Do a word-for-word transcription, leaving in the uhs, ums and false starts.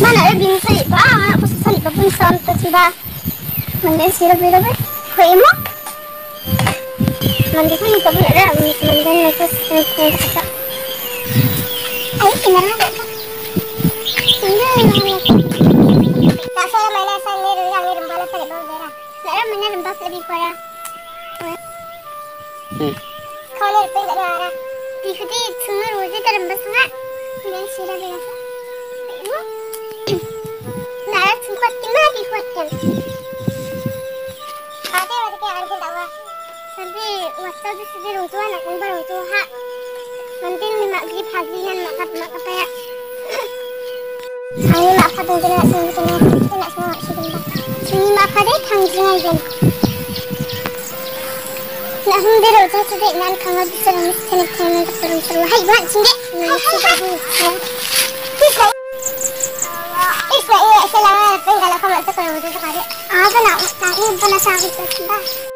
mana ada bintang itu ah aku sesali babun sampai sudah mandi sirap sirap kau emo mandi kan itu pun ada mandi itu sesali sesali ayo kenapa tak saya mana saya ni yang ni rembala saya bawa dia saya mana rembala lebih parah kalau itu tak ada di situ semua wujud rembala sangat dan sirap biasa Nara sempat kena dikuatkan. Ada ada kayak anjing tawa. Sampai waktu itu sudah runtuhan nak umbar runtuha. Nanti ni mak grip hagilan mak kap mak apa ya. Ayo mak kap yang jelas sini sini. Kita nak semua mak sini mak. Sini mak kap deh kangjing aja. Nak hundir runtuh sudah nan kangga bisa ramis kena kena terus terus. Hai buat sini. Nah sudah hu. Isra iya, saya lama, tapi kalau kamu tak tahu itu sekali. Apa nak? Tak ini pernah sakit tak?